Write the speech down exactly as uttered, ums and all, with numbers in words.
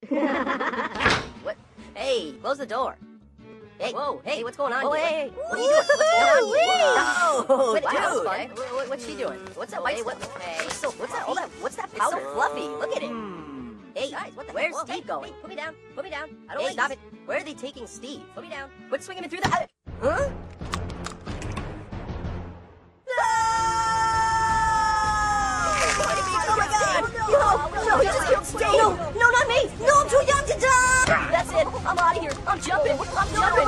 What? Hey, close the door. Hey, whoa, hey, what's going on? Oh, here? hey, what are you doing? What's going on? Woo! Oh, Wait, wow, dude. okay. What, what, what's she doing? What's that white Hey, stuff? what- Hey, so what's that? All that? What's that It's powder? so fluffy. Look at it. Hmm. Hey, guys, what the Where's heck? Whoa, Steve hey, going? Hey, put me down. Put me down. I don't Hey, like stop this. it. Where are they taking Steve? Put me down. Quit swinging me through the. Huh? No! Oh my God! No, no, he just killed Steve. No, no, not me! No, I'm too young to die! That's it. I'm out of here. I'm jumping. I'm jumping.